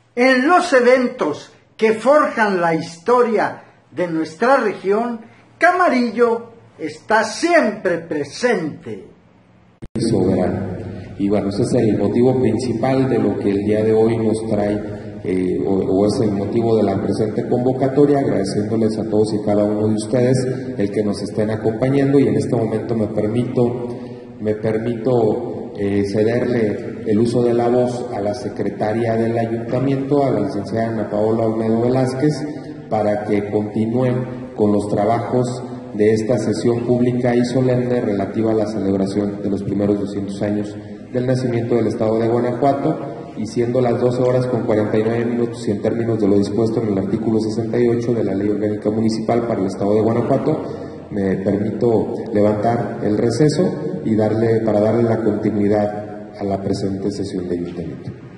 En los eventos que forjan la historia de nuestra región, Camarillo está siempre presente. Soberano. Y bueno, ese es el motivo principal de lo que el día de hoy nos trae, o es el motivo de la presente convocatoria, agradeciéndoles a todos y cada uno de ustedes el que nos estén acompañando, y en este momento me permito cederle el uso de la voz a la secretaria del ayuntamiento, a la licenciada Ana Paola Olmedo Velázquez, para que continúen con los trabajos de esta sesión pública y solemne relativa a la celebración de los primeros 200 años del nacimiento del Estado de Guanajuato, y siendo las 12 horas con 49 minutos y en términos de lo dispuesto en el artículo 68 de la Ley Orgánica Municipal para el Estado de Guanajuato, me permito levantar el receso y darle la continuidad a la presente sesión de ayuntamiento.